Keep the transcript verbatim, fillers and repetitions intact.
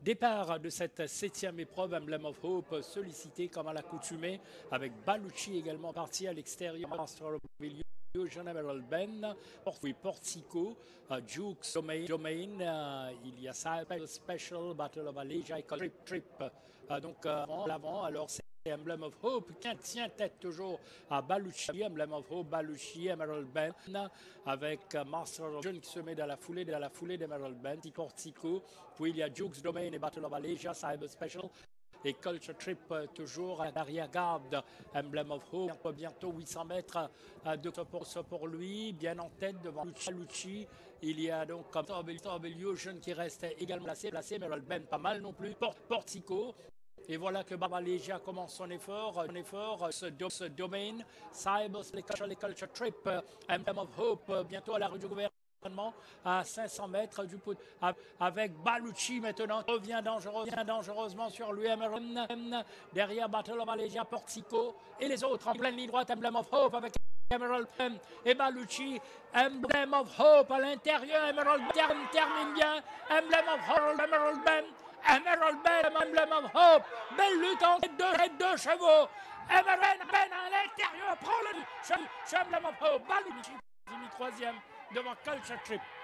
Départ de cette septième épreuve, Emblem of Hope, sollicité comme à l'accoutumée, avec Baluchi également parti à l'extérieur, Master of Illusion, Emerald Ben, oui, Portico, uh, Jukes, Domain, Domain uh, il y a ça, Special, Battle of Allegia et Trip Trip. Uh, donc euh, avant, l'avant, alors c'est Emblem of Hope qui tient tête toujours à Baluchi, Emblem of Hope, Baluchi, Emerald Ben, avec uh, Master of Illusion qui se met dans la foulée, dans la foulée d'Emerald Ben, Portico, puis il y a Jukes, Domain et Battle of Allegia, Cyber Special. Et Culture Trip euh, toujours à l'arrière-garde, Emblem of Hope, bientôt huit cents mètres euh, de pour, pour lui, bien en tête devant Lucci. Il y a donc comme Illusion qui reste également placé, placé mais Ben pas mal non plus, Port, Portico. Et voilà que Baba Legia commence son effort, son effort, ce, do, ce domaine, Cyber, les Culture, les Culture Trip, euh, Emblem of Hope, euh, bientôt à la rue du gouvernement. À cinq cents mètres du pot, avec Baluchi maintenant revient, dangereux, revient dangereusement sur lui, derrière Battle of Allegia, Portico et les autres en pleine ligne droite, Emblem of Hope avec Emerald Ben et Baluchi, Emblem of Hope à l'intérieur, Emerald Ben termine bien, Emblem of Hope, Emerald Ben, Emerald Ben, Emblem of Hope, belle lutte entre deux, deux chevaux, Emerald Ben à l'intérieur, prend le Emblem of Hope, Baluchi, troisième devant Culture Trip.